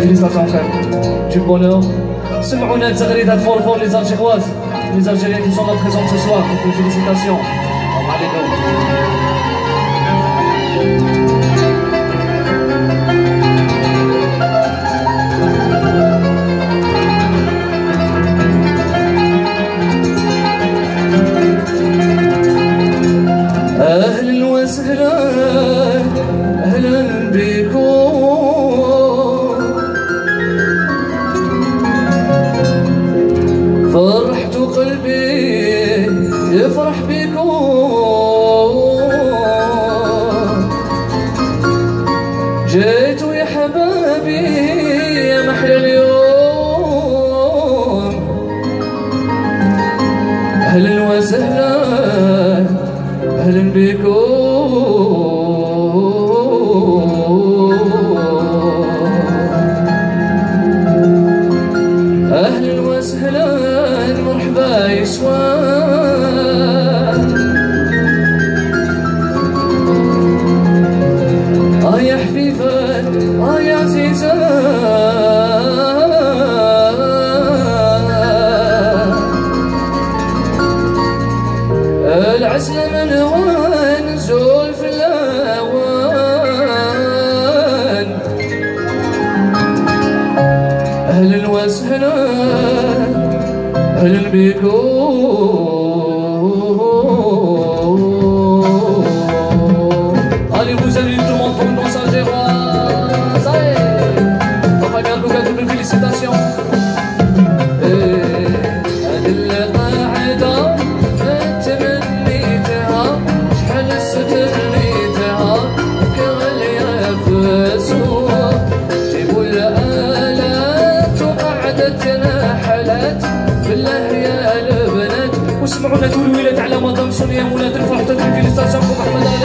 félicitations frère, du bonheur. سمعونا تغريدات فور les Algéroises, les Algériens qui sont là présents ce soir, donc félicitations. أهلا وسهلا أهلا بكم فرحت قلبي يفرح بكم جيتوا يا حبابي يا محلى اليوم أهلا وسهلا أهلا بكم أهلا وسهلا مرحبا يسوان يا حفيفة يا عزيزة العسل من وين زول في الأوان أهلا وسهلا أهلا بكم Allez vous allez tout le monde pour nos Algérois ça y est on va gagner beaucoup de félicitations بالله يا البنات واسمعونا تقولوا ولاد على مدام سونيا ولاد الفرحة في فيليستاسيون احمد